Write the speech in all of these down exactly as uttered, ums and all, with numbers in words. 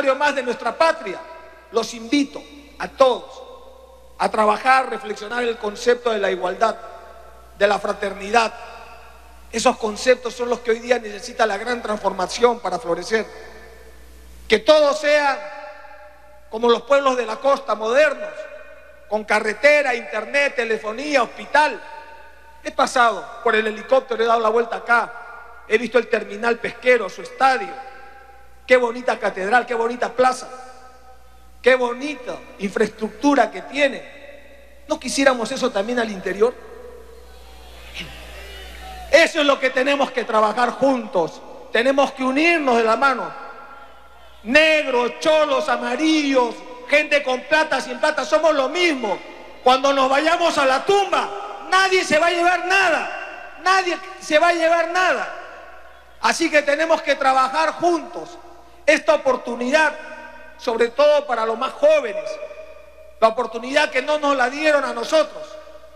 barrio más de nuestra patria. Los invito a todos a trabajar, reflexionar el concepto de la igualdad, de la fraternidad. Esos conceptos son los que hoy día necesita la gran transformación para florecer. Que todo sea como los pueblos de la costa, modernos, con carretera, internet, telefonía, hospital. He pasado por el helicóptero, he dado la vuelta acá, he visto el terminal pesquero, su estadio. Qué bonita catedral, qué bonita plaza, qué bonita infraestructura que tiene. ¿No quisiéramos eso también al interior? Eso es lo que tenemos que trabajar juntos. Tenemos que unirnos de la mano. Negros, cholos, amarillos, gente con plata, sin plata, somos lo mismo. Cuando nos vayamos a la tumba, nadie se va a llevar nada. Nadie se va a llevar nada. Así que tenemos que trabajar juntos. Esta oportunidad, sobre todo para los más jóvenes, la oportunidad que no nos la dieron a nosotros.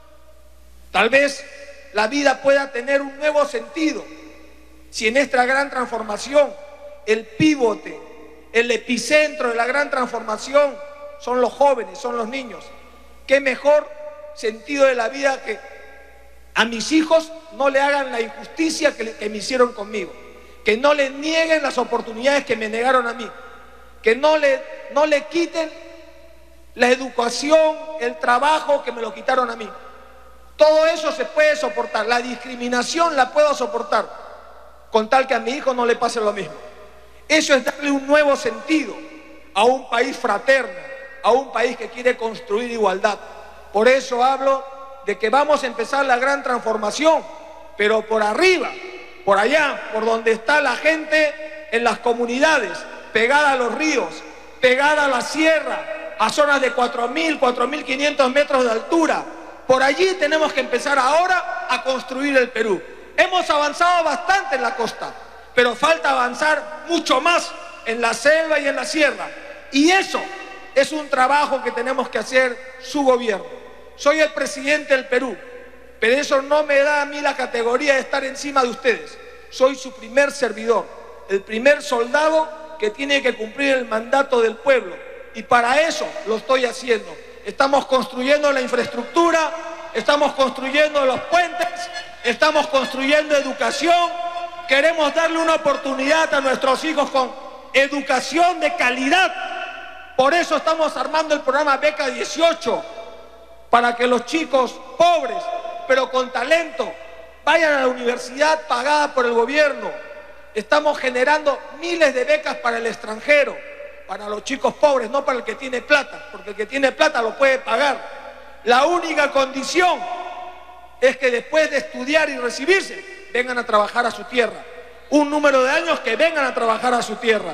Tal vez la vida pueda tener un nuevo sentido si en esta gran transformación el pívote, el epicentro de la gran transformación son los jóvenes, son los niños. Qué mejor sentido de la vida que a mis hijos no le hagan la injusticia que, que me hicieron conmigo, que no le nieguen las oportunidades que me negaron a mí, que no le, no le quiten la educación, el trabajo que me lo quitaron a mí. Todo eso se puede soportar, la discriminación la puedo soportar, con tal que a mi hijo no le pase lo mismo. Eso es darle un nuevo sentido a un país fraterno, a un país que quiere construir igualdad. Por eso hablo de que vamos a empezar la gran transformación, pero por arriba, por allá, por donde está la gente en las comunidades, pegada a los ríos, pegada a la sierra, a zonas de cuatro mil, cuatro mil quinientos metros de altura. Por allí tenemos que empezar ahora a construir el Perú. Hemos avanzado bastante en la costa, pero falta avanzar mucho más en la selva y en la sierra. Y eso es un trabajo que tenemos que hacer su gobierno. Soy el presidente del Perú, pero eso no me da a mí la categoría de estar encima de ustedes. Soy su primer servidor, el primer soldado que tiene que cumplir el mandato del pueblo. Y para eso lo estoy haciendo. Estamos construyendo la infraestructura, estamos construyendo los puentes, estamos construyendo educación. Queremos darle una oportunidad a nuestros hijos con educación de calidad. Por eso estamos armando el programa Beca dieciocho, para que los chicos pobres, pero con talento, vayan a la universidad pagada por el gobierno. Estamos generando miles de becas para el extranjero, para los chicos pobres, no para el que tiene plata, porque el que tiene plata lo puede pagar. La única condición es que después de estudiar y recibirse, vengan a trabajar a su tierra. Un número de años que vengan a trabajar a su tierra.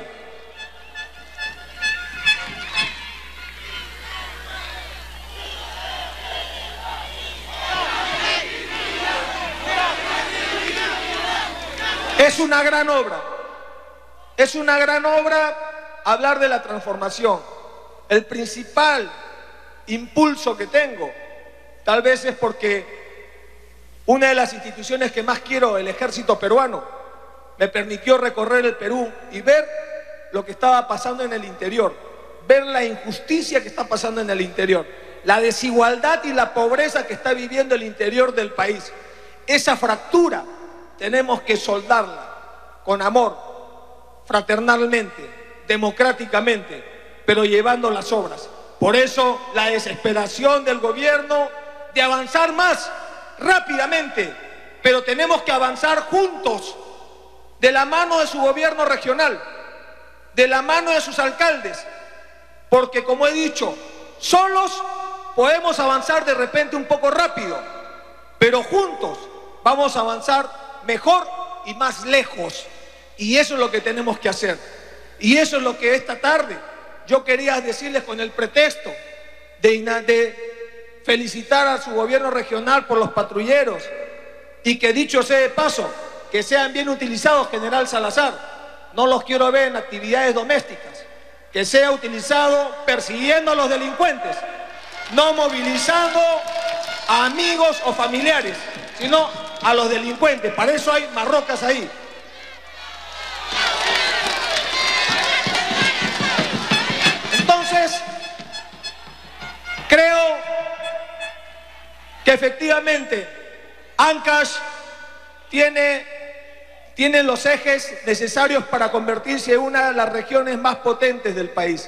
Es una gran obra. Es una gran obra hablar de la transformación. El principal impulso que tengo, tal vez es porque una de las instituciones que más quiero, el ejército peruano, me permitió recorrer el Perú y ver lo que estaba pasando en el interior, ver la injusticia que está pasando en el interior, la desigualdad y la pobreza que está viviendo el interior del país. Esa fractura tenemos que soldarla con amor, fraternalmente, democráticamente, pero llevando las obras. Por eso la desesperación del gobierno de avanzar más rápidamente, pero tenemos que avanzar juntos, de la mano de su gobierno regional, de la mano de sus alcaldes, porque como he dicho, solos podemos avanzar de repente un poco rápido, pero juntos vamos a avanzar mejor y más lejos, y eso es lo que tenemos que hacer. Y eso es lo que esta tarde yo quería decirles con el pretexto de, de felicitar a su gobierno regional por los patrulleros, y que dicho sea de paso, que sean bien utilizados, general Salazar. No los quiero ver en actividades domésticas, que sea utilizado persiguiendo a los delincuentes, no movilizando a amigos o familiares, sino a los delincuentes. Para eso hay marrocas ahí. Creo que efectivamente Ancash tiene, tiene los ejes necesarios para convertirse en una de las regiones más potentes del país.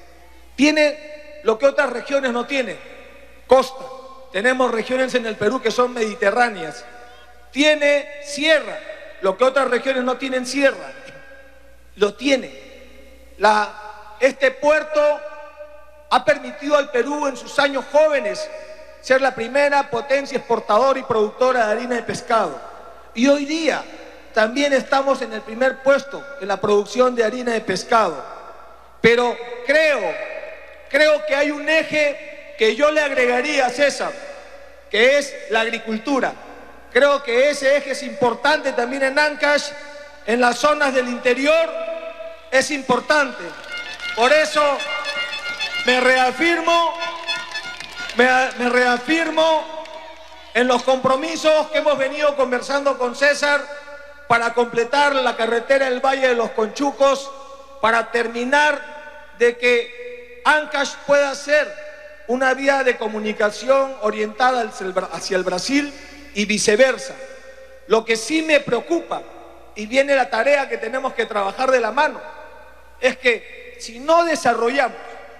Tiene lo que otras regiones no tienen: costa. Tenemos regiones en el Perú que son mediterráneas. Tiene sierra, lo que otras regiones no tienen sierra. Lo tiene. La, este puerto ha permitido al Perú en sus años jóvenes ser la primera potencia exportadora y productora de harina de pescado. Y hoy día también estamos en el primer puesto en la producción de harina de pescado. Pero creo, creo que hay un eje que yo le agregaría a César, que es la agricultura. Creo que ese eje es importante también en Ancash, en las zonas del interior, es importante. Por eso me reafirmo, me, me reafirmo en los compromisos que hemos venido conversando con César para completar la carretera del Valle de los Conchucos, para terminar de que Ancash pueda ser una vía de comunicación orientada hacia el Brasil y viceversa. Lo que sí me preocupa, y viene la tarea que tenemos que trabajar de la mano, es que si no desarrollamos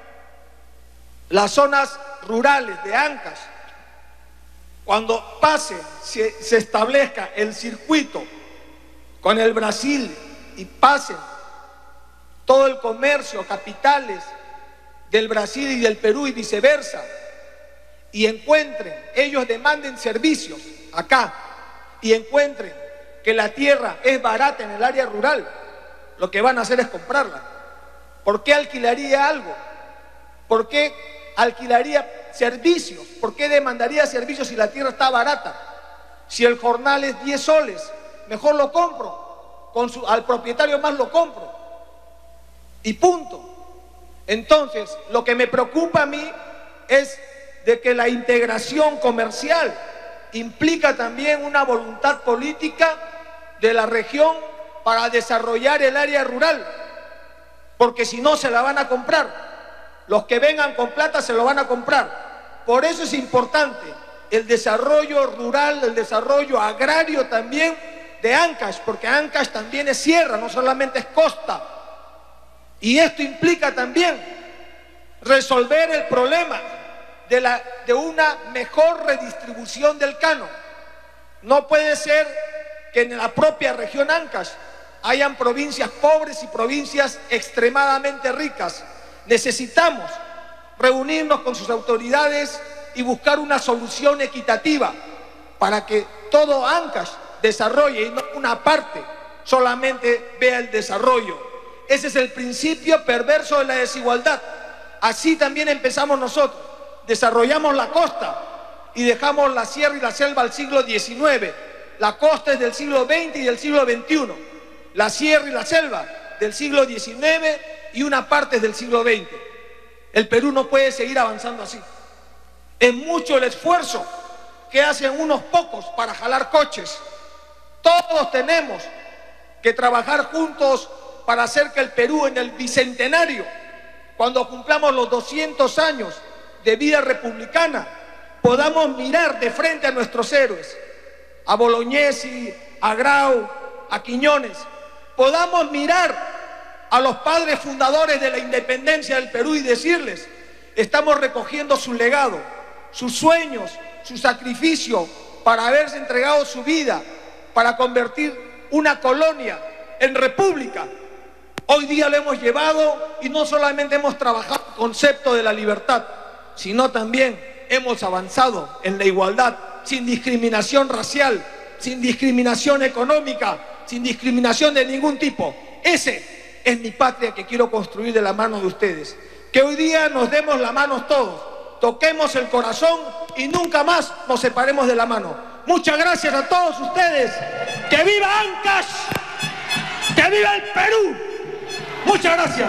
las zonas rurales de Ancash, cuando pase, se, se establezca el circuito con el Brasil y pasen todo el comercio, capitales del Brasil y del Perú y viceversa, y encuentren, ellos demanden servicios acá y encuentren que la tierra es barata en el área rural, lo que van a hacer es comprarla. ¿Por qué alquilaría algo? ¿Por qué alquilaría servicios? ¿Por qué demandaría servicios si la tierra está barata? Si el jornal es diez soles, mejor lo compro, con su, al propietario más lo compro y punto. Entonces, lo que me preocupa a mí es de que la integración comercial implica también una voluntad política de la región para desarrollar el área rural, porque si no se la van a comprar. Los que vengan con plata se lo van a comprar. Por eso es importante el desarrollo rural, el desarrollo agrario también de Ancash, porque Ancash también es sierra, no solamente es costa. Y esto implica también resolver el problema de, la, de una mejor redistribución del canon. No puede ser que en la propia región Ancash hayan provincias pobres y provincias extremadamente ricas. Necesitamos reunirnos con sus autoridades y buscar una solución equitativa para que todo Ancash desarrolle y no una parte solamente vea el desarrollo. Ese es el principio perverso de la desigualdad. Así también empezamos nosotros. Desarrollamos la costa y dejamos la sierra y la selva al siglo diecinueve. La costa es del siglo veinte y del siglo veintiuno. La sierra y la selva del siglo diecinueve y una parte es del siglo veinte. El Perú no puede seguir avanzando así. Es mucho el esfuerzo que hacen unos pocos para jalar coches. Todos tenemos que trabajar juntos para hacer que el Perú en el bicentenario, cuando cumplamos los doscientos años de vida republicana, podamos mirar de frente a nuestros héroes, a Bolognesi, a Grau, a Quiñones, podamos mirar a los padres fundadores de la independencia del Perú y decirles: estamos recogiendo su legado, sus sueños, su sacrificio para haberse entregado su vida, para convertir una colonia en república. Hoy día lo hemos llevado y no solamente hemos trabajado el concepto de la libertad, sino también hemos avanzado en la igualdad, sin discriminación racial, sin discriminación económica, sin discriminación de ningún tipo. Ese es mi patria que quiero construir de la mano de ustedes. Que hoy día nos demos la mano todos, toquemos el corazón y nunca más nos separemos de la mano. Muchas gracias a todos ustedes. ¡Que viva Ancash! ¡Que viva el Perú! Muchas gracias.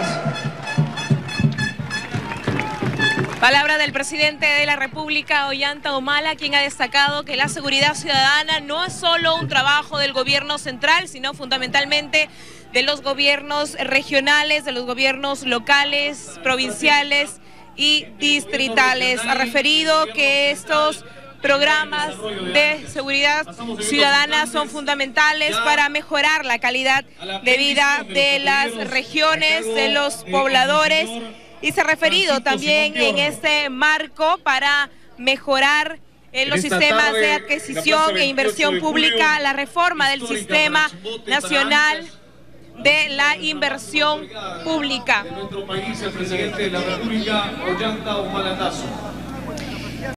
Palabra del presidente de la República, Ollanta Humala, quien ha destacado que la seguridad ciudadana no es solo un trabajo del gobierno central, sino fundamentalmente de los gobiernos regionales, de los gobiernos locales, provinciales y distritales. Ha referido que estos programas de seguridad ciudadana son fundamentales para mejorar la calidad de vida de las regiones, de los pobladores, y se ha referido también en este marco para mejorar en los sistemas de adquisición e inversión pública, la reforma del Sistema Nacional de la Inversión Pública. De nuestro país, el presidente de la República, Ollanta Humala Tazo.